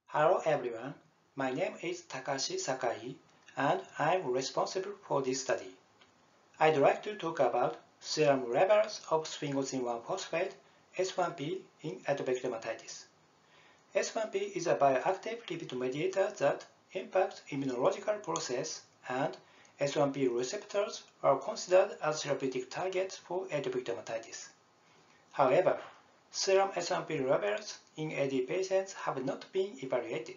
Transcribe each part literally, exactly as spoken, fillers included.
Hello everyone, my name is Takashi Sakai and I'm responsible for this study. I'd like to talk about serum levels of sphingosine one phosphate S one P in atopic dermatitis. S one P is a bioactive lipid mediator that impacts immunological process, and S one P receptors are considered as therapeutic targets for atopic dermatitis. However, serum S one P levels in A D patients have not been evaluated.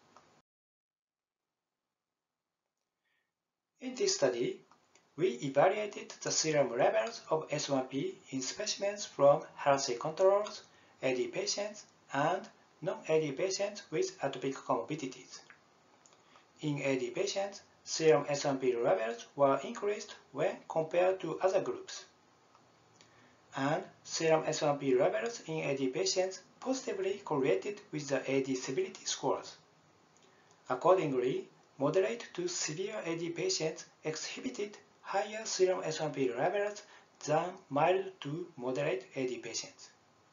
In this study, we evaluated the serum levels of S one P in specimens from healthy controls, A D patients, and non-A D patients with atopic comorbidities. In A D patients, serum S one P levels were increased when compared to other groups, and serum S one P levels in A D patients positively correlated with the A D severity scores. Accordingly, moderate to severe A D patients exhibited higher serum S one P levels than mild to moderate A D patients.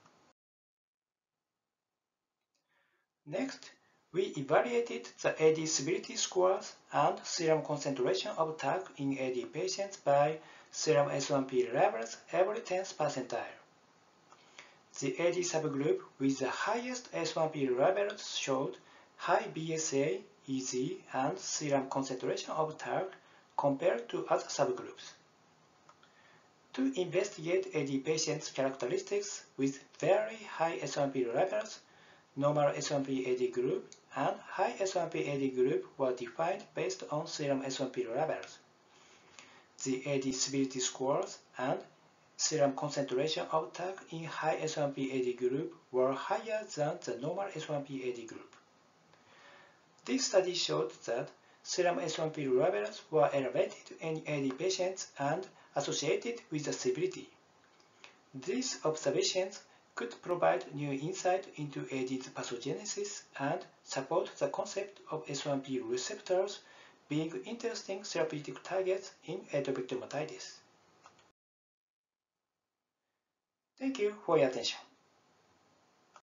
Next, we evaluated the A D severity scores and serum concentration of T A C in A D patients by serum S one P levels every tenth percentile. The A D subgroup with the highest S one P levels showed high B S A, E Z, and serum concentration of T A C compared to other subgroups. To investigate A D patients' characteristics with very high S one P levels, normal S one P A D group and high S one P A D group were defined based on serum S one P levels. The A D severity scores and serum concentration of T A C in high S one P A D group were higher than the normal S one P A D group. This study showed that serum S one P levels were elevated in A D patients and associated with the severity. These observations could provide new insight into A D's pathogenesis and support the concept of S one P receptors being interesting therapeutic targets in atopic dermatitis. Thank you for your attention.